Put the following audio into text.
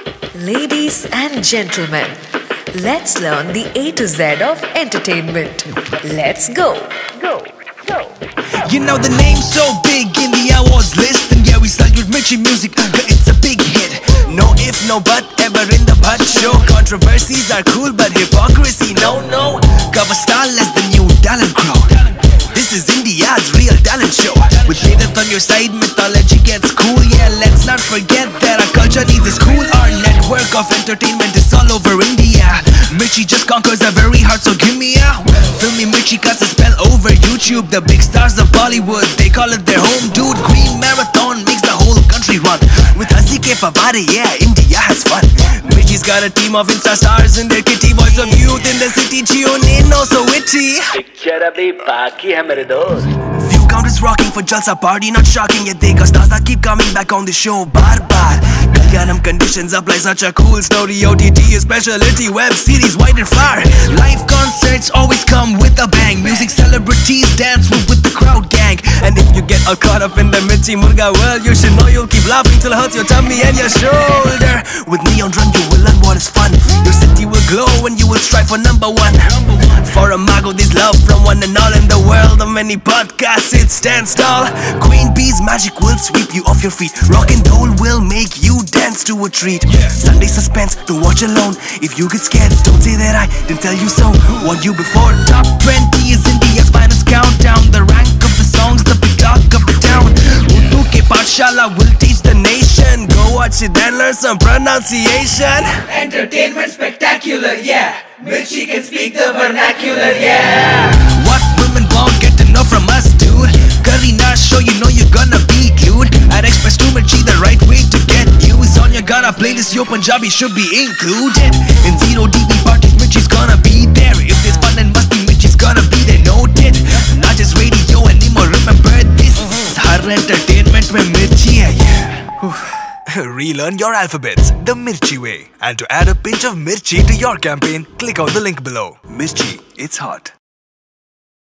Ladies and gentlemen, let's learn the A to Z of entertainment. Let's go. You know the name's so big in the awards list, and yeah, we salute Mirchi Music, it's a big hit. No if, no but, ever in the butt show. Controversies are cool, but hypocrisy, no. Cover star less the new talent crow. This is India's real talent show. With Vedat on your side, mythology gets cool. Yeah, let's not forget that our culture needs a school. Our network of entertainment is all over India. Mirchi just conquers a very hard, so give me a Filmy Mirchi cuts a spell over YouTube. The big stars of Bollywood, they call it their home, dude. Green Marathon makes the whole country run. With Hasi Ke Fawware, yeah, India has fun. Mirchi's got a team of Insta stars in their kitty. Voice of youth in the city, tune in, oh so witty. Picture abhi baki hai mere dost. View count is rocking for Jalsa party, not shocking. Yet they got stars that keep coming back on the show, bar. Kalyanam conditions apply, such a cool story. OTT is speciality, web series, white and far. Live concerts always come with a bang. Music celebrities dance with the crowd gang. And if you get all caught up in the Mirchi Murga world, you should know you'll keep laughing till it hurts your tummy and your shoulder. With Neon Run you will learn what is fun. Your city will glow and you will strive for number one. For a Mago there's love from one and all. In the world of many podcasts it stands tall. Queen Bee's magic will sweep you off your feet. Rock and roll will make you dance to a treat. Sunday suspense, don't watch alone. If you get scared, don't say that I didn't tell you so. Warned you before. Top 20 is India's finest countdown. The rank of the songs, the big talk of the town. Urdu ke Pathshala will teach the nation. Go watch it and learn some pronunciation. Entertainment spectacular, yeah. Mirchi can speak the vernacular, yeah. What women won't get to know from us, dude. Karina show, you know you're gonna be glued. At Express to Mirchi, the right way to get news. On your Gaana playlist, your Punjabi should be included. In 0DB parties, Mirchi's gonna be there. If there's fun and musty, Mirchi's gonna be there, noted. Not just radio anymore, remember this. Har entertainment mein Mirchi hai, yeah. Relearn your alphabets the Mirchi way. And to add a pinch of Mirchi to your campaign, click on the link below. Mirchi, it's hot.